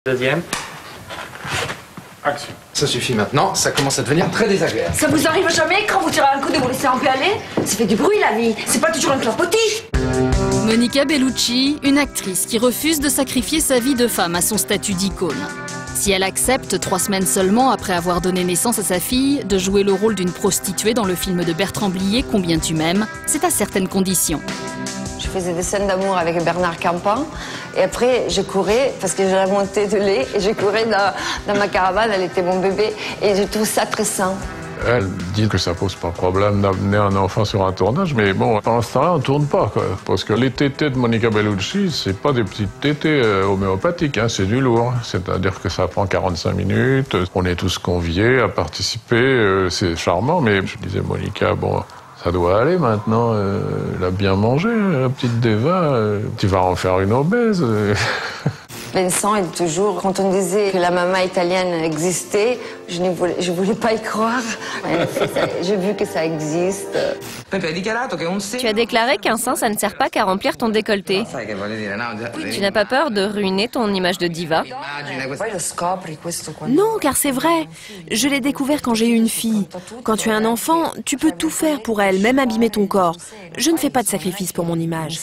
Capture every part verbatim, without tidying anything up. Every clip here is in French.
Deuxième. Action. Ça suffit maintenant, ça commence à devenir très désagréable. Ça vous arrive jamais quand vous tirez un coup de vous laisser un peu aller? Ça fait du bruit la vie, c'est pas toujours un clapotis. Monica Bellucci, une actrice qui refuse de sacrifier sa vie de femme à son statut d'icône. Si elle accepte, trois semaines seulement après avoir donné naissance à sa fille, de jouer le rôle d'une prostituée dans le film de Bertrand Blier, Combien tu m'aimes, c'est à certaines conditions. Je faisais des scènes d'amour avec Bernard Campan et après je courais parce que j'ai la montée de lait et je courais dans, dans ma caravane, elle était mon bébé et je trouve ça très sain. Elle dit que ça pose pas problème d'amener un enfant sur un tournage, mais bon, pendant ce temps-là, on tourne pas, quoi. Parce que les tétés de Monica Bellucci, c'est pas des petites tétés euh, homéopathiques, hein, c'est du lourd. C'est-à-dire que ça prend quarante-cinq minutes, on est tous conviés à participer, euh, c'est charmant, mais je disais, Monica, bon, ça doit aller maintenant, euh, elle a bien mangé, la petite Deva, euh, tu vas en faire une obèse. Vincent est toujours, quand on disait que la maman italienne existait, je ne voulais, je voulais pas y croire. J'ai vu que ça existe. Tu as déclaré qu'un sein, ça ne sert pas qu'à remplir ton décolleté. Tu n'as pas peur de ruiner ton image de diva? Non, car c'est vrai. Je l'ai découvert quand j'ai eu une fille. Quand tu as un enfant, tu peux tout faire pour elle, même abîmer ton corps. Je ne fais pas de sacrifice pour mon image.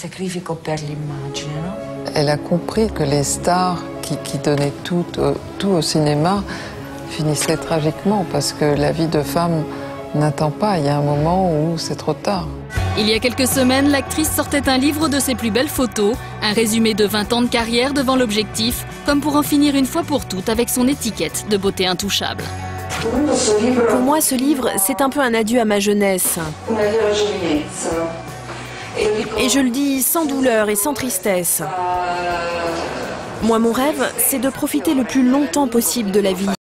Elle a compris que les stars qui, qui donnaient tout, euh, tout au cinéma finissaient tragiquement parce que la vie de femme n'attend pas. Il y a un moment où c'est trop tard. Il y a quelques semaines, l'actrice sortait un livre de ses plus belles photos, un résumé de vingt ans de carrière devant l'objectif, comme pour en finir une fois pour toutes avec son étiquette de beauté intouchable. Pour moi, ce livre, c'est un peu un adieu à ma jeunesse. Et je le dis sans douleur et sans tristesse. Moi, mon rêve, c'est de profiter le plus longtemps possible de la vie.